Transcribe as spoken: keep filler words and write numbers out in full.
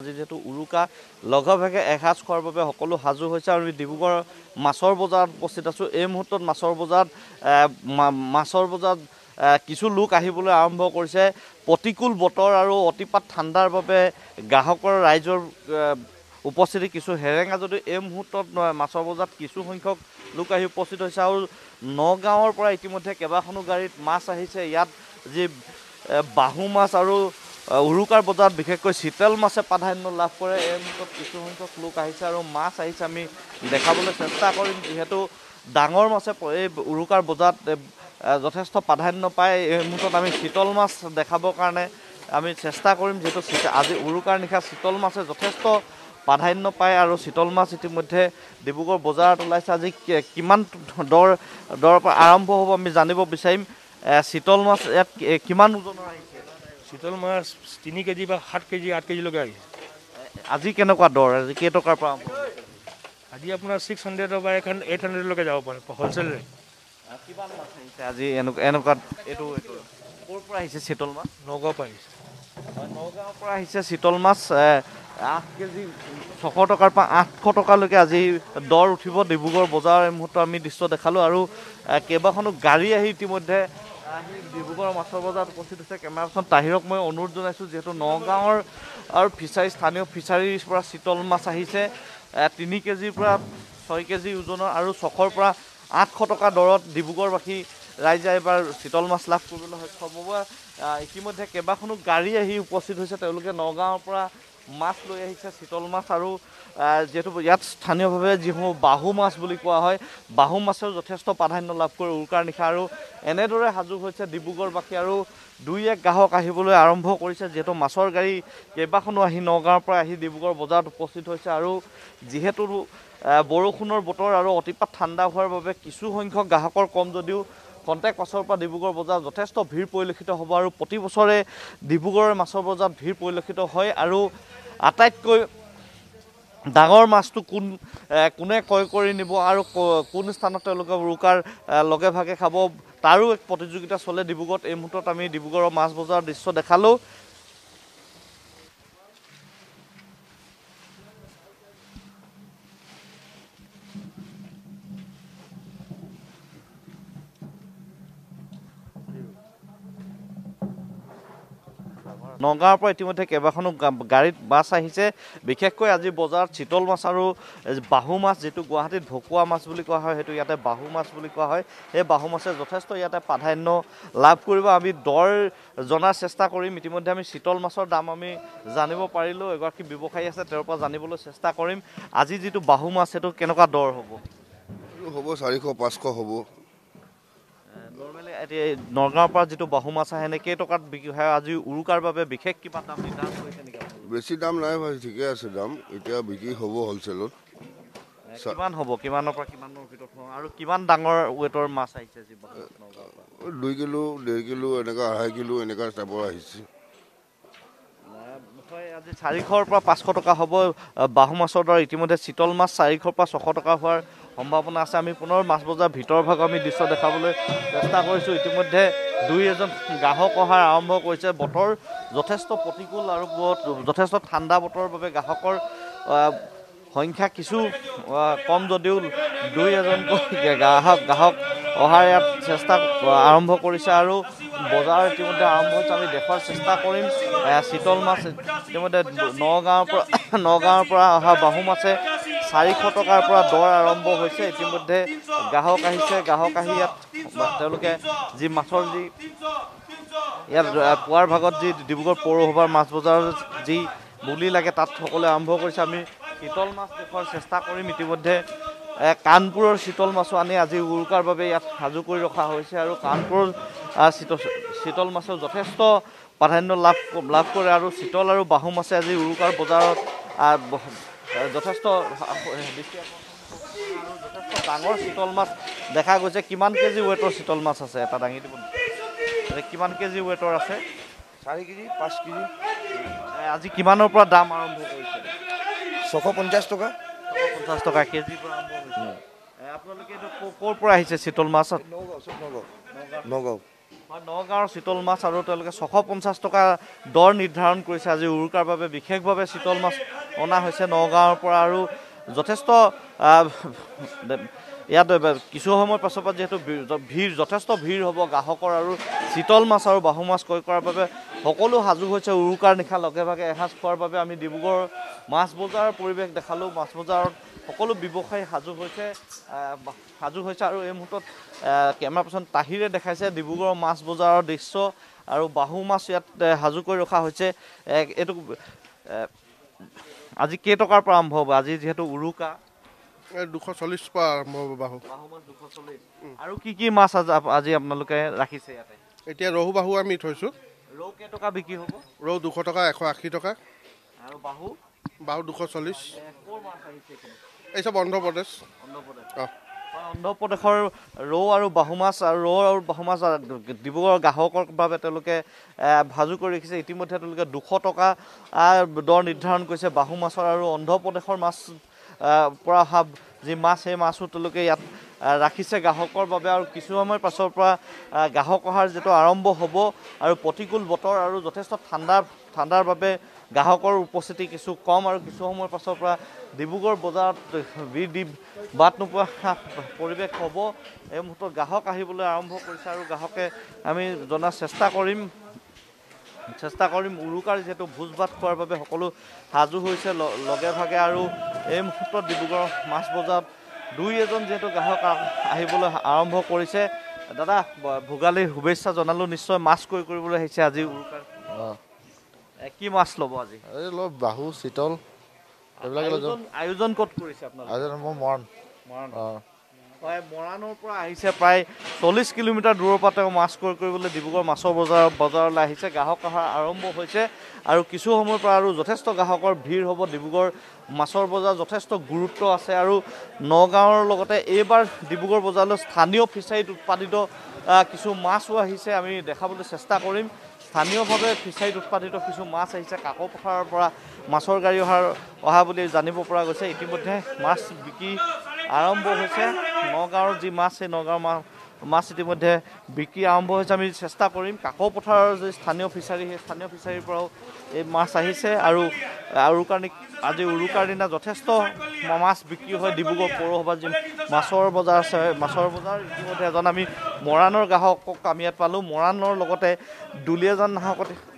যেহেতু উৰুকা লগে ভাগে এসাঁজ খোৱাৰ বাবে সকলো সাজু হৈছে আৰু ডিব্ৰুগড় মাছৰ বজাৰত উপস্থিত আছোঁ। এই মুহূৰ্তত মাছৰ বজাৰত মাছৰ বজাৰত কিছু লোক আহিবলৈ আৰম্ভ কৰিছে। প্ৰতিকূল বতৰ আৰু অতিপাত ঠাণ্ডাৰ বাবে গ্ৰাহকৰ ৰাইজৰ উপস্থিতি কিছু হেৰেঙা যদিও এই মুহূৰ্তত মাছৰ বজাৰত কিছু সংখ্যক লোক আহি উপস্থিত হৈছে আৰু নগাঁৱৰ পৰা ইতিমধ্যে কেইবাখনো গাড়ীত মাছ আহিছে। ইয়াত যি বাহু মাছ আৰু উৰুকাৰ বজাৰত বিশেষকৈ চিতল মাছে প্ৰাধান্য লাভ কৰে। এই মুহূৰ্তত কিছু সংখ্যক লোক আহিছে আৰু মাছ আহিছে, আমি দেখাবলৈ চেষ্টা কৰিম। যিহেতু ডাঙৰ মাছে এই উৰুকাৰ বজাৰত যথেষ্ট প্ৰাধান্য পায়, এই মুহূৰ্তত আমি চিতল মাছ দেখাবৰ কাৰণে আমি চেষ্টা কৰিম। যিহেতু আজি উৰুকাৰ নিশা চিতল মাছে যথেষ্ট প্ৰাধান্য পায় আৰু চিতল মাছ ইতিমধ্যে ডিব্ৰুগড় বজাৰত ওলাইছে। আজি কিমান দৰ দৰৰ পৰা আৰম্ভ হ'ব আমি জানিব বিচাৰিম। চিতল মাছ ইয়াত কিমান ওজনৰ আহিছে? চিতল মাছ তিনি কেজি বা সাত কেজি আঠ কেজিলৈকে আহিছে। আজি কেনেকুৱা দৰ? আজি কেইটকাৰ পৰা আৰম্ভ? আজি আপোনাৰ ছিক্স হাণ্ড্ৰেডৰ পৰা এখন এইট হাণ্ড্ৰেডলৈকে যাব পাৰে হ'লচেল ৰেট। কিমান মাছ আহিছে আজি? এনেকুৱা এনেকুৱা এইটো এইটো ক'ৰ পৰা আহিছে চিতল মাছ? নগাঁৱৰ পৰা আহিছে। নগাঁৱৰ পৰা আহিছে চিতল মাছ। আঠ কেজি ছশ টকাৰ পৰা আঠশ টকালৈকে আজি দৰ উঠিব ডিব্ৰুগড় বজাৰৰ। এই মুহূৰ্তত আমি দৃশ্য দেখালোঁ আৰু কেইবাখনো গাড়ী আহি ইতিমধ্যে আহি ডিব্ৰুগড় মাছৰ বজাৰত উপস্থিত হৈছে। কেমেৰা পাৰ্চন তাহিৰক মই অনুৰোধ জনাইছোঁ, যিহেতু নগাঁৱৰ আৰু ফিচাৰী স্থানীয় ফিচাৰীৰ পৰা চিতল মাছ আহিছে তিনি কেজিৰ পৰা ছয় কেজি ওজনৰ আৰু ছশৰ পৰা আঠশ টকা দৰত ডিব্ৰুগড়বাসী ৰাইজে এইবাৰ চিতল মাছ লাভ কৰিবলৈ সক্ষম হ'ব। ইতিমধ্যে কেইবাখনো গাড়ী আহি উপস্থিত হৈছে, তেওঁলোকে নগাঁৱৰ পৰা মাছ লৈ আহিছে চিতল মাছ আৰু যিহেতু ইয়াত স্থানীয়ভাৱে যিসমূহ বাহু মাছ বুলি কোৱা হয়, বাহু মাছেও যথেষ্ট প্ৰাধান্য লাভ কৰে উৰুকাৰ নিশা আৰু এনেদৰে সাজু হৈছে ডিব্ৰুগড়বাসী আৰু দুই এক গ্ৰাহক আহিবলৈ আৰম্ভ কৰিছে। যিহেতু মাছৰ গাড়ী কেইবাখনো আহি নগাঁৱৰ পৰা আহি ডিব্ৰুগড় বজাৰত উপস্থিত হৈছে আৰু যিহেতু বৰষুণৰ বতৰ আৰু অতিপাত ঠাণ্ডা হোৱাৰ বাবে কিছু সংখ্যক গ্ৰাহকৰ কম যদিও কণ্টেক মাছৰ পৰা ডিব্ৰুগড় বজাৰত যথেষ্ট ভিৰ পৰিলক্ষিত হ'ব আৰু প্ৰতি বছৰে ডিব্ৰুগড়ৰ মাছৰ বজাৰত ভিৰ পৰিলক্ষিত হয় আৰু আটাইতকৈ ডাঙৰ মাছটো কোন কোনে ক্ৰয় কৰি নিব আৰু কোন স্থানত তেওঁলোকে উৰুকাৰ লগে ভাগে খাব তাৰো এক প্ৰতিযোগিতা চলে ডিব্ৰুগড়ত। এই মুহূৰ্তত আমি ডিব্ৰুগড়ৰ মাছ বজাৰৰ দৃশ্য দেখালোঁ। নগাঁৱৰ পৰা ইতিমধ্যে কেইবাখনো গাড়ীত মাছ আহিছে। বিশেষকৈ আজি বজাৰত চিতল মাছ আৰু বাহু মাছ, যিটো গুৱাহাটীত ভকুৱা মাছ বুলি কোৱা হয়, সেইটো ইয়াতে বাহু মাছ বুলি কোৱা হয়। সেই বাহু মাছে যথেষ্ট ইয়াতে প্ৰাধান্য লাভ কৰিব। আমি দৰ জনাৰ চেষ্টা কৰিম। ইতিমধ্যে আমি চিতল মাছৰ দাম আমি জানিব পাৰিলোঁ। এগৰাকী ব্যৱসায়ী আছে, তেওঁৰ পৰা জানিবলৈ চেষ্টা কৰিম। আজি যিটো বাহু মাছ সেইটো কেনেকুৱা দৰ হ'ব? হ'ব চাৰিশ পাঁচশ হ'ব। নৰ্মেলি এতিয়া নগাঁৱৰ পৰা যিটো বাহু মাছ আহে এনে কেইটকাত বিক্ৰী হয়? আজি উৰুকাৰ বাবে বিশেষ কিবা দাম নিৰ্ধাৰণ কৰিছে নেকি? বেছি দাম নাই ভাই, ঠিকে আছে দাম। এতিয়া বিক্ৰী হ'ব হ'লচেলত। কিমান হ'ব? কিমানৰ পৰা কিমানৰ ভিতৰত হ'ব আৰু কিমান ডাঙৰ ৱেটৰ মাছ আহিছে? আজি দুই কিলো ডেৰ কিলো এনেকুৱা আঢ়ৈ কিলো এনেকুৱা টাইপৰ আহিছে। আজি চাৰিশৰ পৰা পাঁচশ টকা হ'ব বাহু মাছৰ দৰ। ইতিমধ্যে চিতল মাছ চাৰিশৰ পৰা ছশ টকা হোৱাৰ সম্ভাৱনা আছে। আমি পুনৰ মাছ বজাৰ ভিতৰ ভাগ আমি দৃশ্য দেখাবলৈ চেষ্টা কৰিছোঁ। ইতিমধ্যে দুই এজন গ্ৰাহক অহাৰ আৰম্ভ কৰিছে। বতৰ যথেষ্ট প্ৰতিকূল আৰু যথেষ্ট ঠাণ্ডা বতৰৰ বাবে গ্ৰাহকৰ সংখ্যা কিছু কম যদিও দুই এজনকৈ গ্ৰাহক গ্ৰাহক অহাৰ ইয়াত চেষ্টা আৰম্ভ কৰিছে আৰু বজাৰ ইতিমধ্যে আৰম্ভ হৈছে। আমি দেখাৰ চেষ্টা কৰিম। চিতল মাছ ইতিমধ্যে নগাঁৱৰ পৰা নগাঁৱৰ পৰা অহা বাহু মাছে চাৰিশ টকাৰ পৰা দৰ আৰম্ভ হৈছে। ইতিমধ্যে গ্ৰাহক আহিছে। গ্ৰাহক আহি ইয়াত তেওঁলোকে যি মাছৰ যি ইয়াত পুৱাৰ ভাগত যি ডিব্ৰুগড় পৌৰসভাৰ মাছ বজাৰত যি বুলি লাগে তাত সকলোৱে আৰম্ভ কৰিছে। আমি চিতল মাছ দেখুৱাৰ চেষ্টা কৰিম। ইতিমধ্যে কাণপুৰৰ চিতল মাছো আনি আজি উৰুকাৰ বাবে ইয়াত সাজু কৰি ৰখা হৈছে আৰু কাণপুৰৰ চিতল চিতল মাছেও যথেষ্ট প্ৰাধান্য লাভ লাভ কৰে আৰু চিতল আৰু বাহু মাছে আজি উৰুকাৰ বজাৰত যথেষ্ট যথেষ্ট ডাঙৰ চিতল মাছ দেখা গৈছে। কিমান কেজি ৱেটৰ চিতল মাছ আছে? এটা দাঙি দিব। কিমান কেজি ৱেটৰ আছে? চাৰি কেজি পাঁচ কেজি। আজি কিমানৰ পৰা দাম আৰম্ভ কৰিছে? ছশ পঞ্চাছ টকা। ছশ পঞ্চাছ টকা কেজিৰ পৰা আৰম্ভ হৈছে। আপোনালোকে এইটো ক'ৰ পৰা আহিছে চিতল মাছ? নগাঁও নগাঁও নগাঁও নগাঁৱৰ চিতল মাছ আৰু তেওঁলোকে ছশ পঞ্চাছ টকা দৰ নিৰ্ধাৰণ কৰিছে আজি উৰুকাৰ বাবে বিশেষভাৱে চিতল মাছ অনা হৈছে নগাঁৱৰ পৰা আৰু যথেষ্ট ইয়াত কিছু সময়ৰ পাছৰ পৰা যিহেতু ভিৰ যথেষ্ট ভিৰ হ'ব গ্ৰাহকৰ আৰু চিতল মাছ আৰু বাহু মাছ ক্ৰয় কৰাৰ বাবে সকলো সাজু হৈছে উৰুকাৰ নিশা লগে ভাগে এসাঁজ খোৱাৰ বাবে আমি ডিব্ৰুগড় মাছ বজাৰৰ পৰিৱেশ দেখালোঁ মাছ বজাৰত সকলো ব্যৱসায়ী সাজু হৈছে সাজু হৈছে আৰু এই মুহূৰ্তত কেমেৰা পাৰ্চন তাহিৰে দেখাইছে ডিব্ৰুগড়ৰ মাছ বজাৰৰ দৃশ্য আৰু বাহু মাছ ইয়াত সাজু কৰি ৰখা হৈছে এইটো আজি কেইটকাৰ পৰা আৰম্ভ হ'ব আজি যিহেতু উৰুকা দুশ চল্লিছ পৰা আৰম্ভ হ'ব বাহু বাহু মাছ দুশ চল্লিছ আৰু কি কি মাছ আজি আপোনালোকে ৰাখিছে ইয়াতে এতিয়া ৰৌ বাহু আমি থৈছোঁ ৰৌ কেইটকা বিক্ৰী হ'ব ৰৌ দুশ টকা এশ আশী টকা আৰু বাহু বাহু দুশ চল্লিছ ক'ৰ মাছ আহিছে এই চব অন্ধ্ৰপ্ৰদেশ অন্ধ্ৰপ্ৰদেশ অঁ অন্ধ্ৰপ্ৰদেশৰ ৰৌ আৰু বাহু মাছ আৰু ৰৌ আৰু বাহু মাছ ডিব্ৰুগড়ৰ গ্ৰাহকৰ বাবে তেওঁলোকে ভাজু কৰি ৰাখিছে ইতিমধ্যে তেওঁলোকে দুশ টকা দৰ নিৰ্ধাৰণ কৰিছে বাহু মাছৰ আৰু অন্ধ্ৰপ্ৰদেশৰ মাছ পৰা অহা যি মাছ সেই মাছো তেওঁলোকে ইয়াত ৰাখিছে গ্ৰাহকৰ বাবে আৰু কিছু সময়ৰ পাছৰ পৰা গ্ৰাহক অহাৰ যিটো আৰম্ভ হ'ব আৰু প্ৰতিকূল বতৰ আৰু যথেষ্ট ঠাণ্ডা ঠাণ্ডাৰ বাবে গ্ৰাহকৰ উপস্থিতি কিছু কম আৰু কিছু সময়ৰ পাছৰ পৰা ডিব্ৰুগড় বজাৰত ভিৰ দি বাট নোপোৱা পৰিৱেশ হ'ব এই মুহূৰ্তত গ্ৰাহক আহিবলৈ আৰম্ভ কৰিছে আৰু গ্ৰাহকে আমি জনাৰ চেষ্টা কৰিম চেষ্টা কৰিম উৰুকাৰ যিহেতু ভোজ ভাত খোৱাৰ বাবে সকলো সাজু হৈছে লগে ভাগে আৰু এই মুহূৰ্তত ডিব্ৰুগড় মাছ বজাৰত দুই এজন যিহেতু গ্ৰাহক আহিবলৈ আৰম্ভ কৰিছে দাদা ভোগালীৰ শুভেচ্ছা জনালোঁ নিশ্চয় মাছ ক্ৰয় কৰিবলৈ আহিছে আজি উৰুকাৰ কি মাছ ল'ব আজি এই ল'ব বাহু চিতল এইবিলাক আয়োজন ক'ত কৰিছে আপোনালোকে মই মৰাণ মৰাণ হয় মৰাণৰ পৰা আহিছে প্ৰায় চল্লিছ কিলোমিটাৰ দূৰৰ পৰা তেওঁ মাছ ক্ৰয় কৰিবলৈ ডিব্ৰুগড় মাছৰ বজাৰ বজাৰলৈ আহিছে গ্ৰাহক অহাৰ আৰম্ভ হৈছে আৰু কিছু সময়ৰ পৰা আৰু যথেষ্ট গ্ৰাহকৰ ভিৰ হ'ব ডিব্ৰুগড় মাছৰ বজাৰ যথেষ্ট গুৰুত্ব আছে আৰু নগাঁৱৰ লগতে এইবাৰ ডিব্ৰুগড় বজাৰলৈ স্থানীয় ফিচাৰীত উৎপাদিত কিছু মাছো আহিছে আমি দেখাবলৈ চেষ্টা কৰিম স্থানীয়ভাৱে ফিচাৰীত উৎপাদিত কিছু মাছ আহিছে কাকো পথাৰৰ পৰা মাছৰ গাড়ী অহাৰ অহা বুলি জানিব পৰা গৈছে ইতিমধ্যে মাছ বিক্ৰী আৰম্ভ হৈছে নগাঁৱৰ যি মাছ সেই নগাঁৱৰ মাছ মাছ ইতিমধ্যে বিক্ৰী আৰম্ভ হৈছে আমি চেষ্টা কৰিম কাকো পথাৰৰ যি স্থানীয় ফিচাৰী সেই স্থানীয় ফিচাৰীৰ পৰাও এই মাছ আহিছে আৰু উৰুকাৰ আজি উৰুকাৰ দিনা যথেষ্ট মাছ বিক্ৰী হয় ডিব্ৰুগড় পৌৰসভাত যি মাছৰ বজাৰ আছে মাছৰ বজাৰ ইতিমধ্যে এজন আমি মৰাণৰ গ্ৰাহকক আমি ইয়াত পালোঁ মৰাণৰ লগতে দুলীয়াজান নাহকতে